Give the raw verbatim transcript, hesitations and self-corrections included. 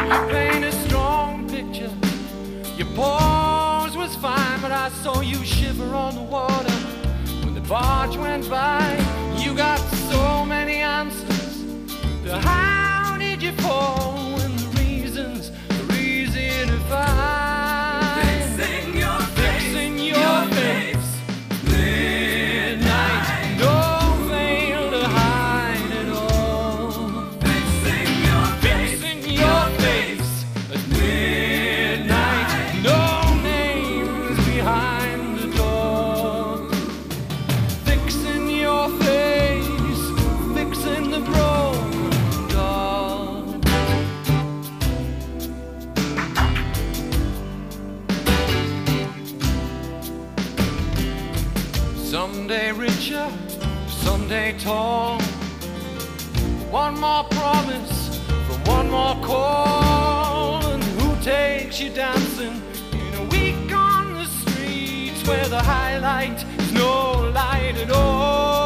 You paint a strong picture. Your pose was fine, but I saw you shiver on the water when the barge went by. You got so many answers to how did you fall, when the reasons are easy to find. Fixing your face, Fixing your face, midnight, no veil to hide it all. fixing your face, Fixing your face at midnight, no names behind the door. Fixing your face, fixing the broken doll. Someday richer, someday tall. One more promise from one more call. And who takes you dancing in a week on the streets where the highlight is no light at all?